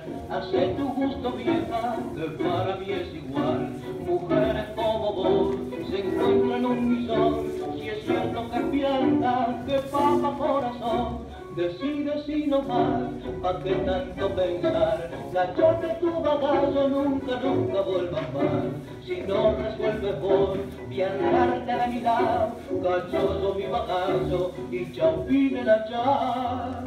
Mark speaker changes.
Speaker 1: Hace tu gusto vieja, que para mí es igual. Mujeres como vos se encuentran en un millón. Si es cierto que pianta, que papa corazón. Decide si no más, pa' qué tanto pensar. Cachate tu bagazo, nunca, nunca vuelvas más. Si no resuelves vos, viajarte de mi lado. Cachoso mi bagazo y chau pide la chao.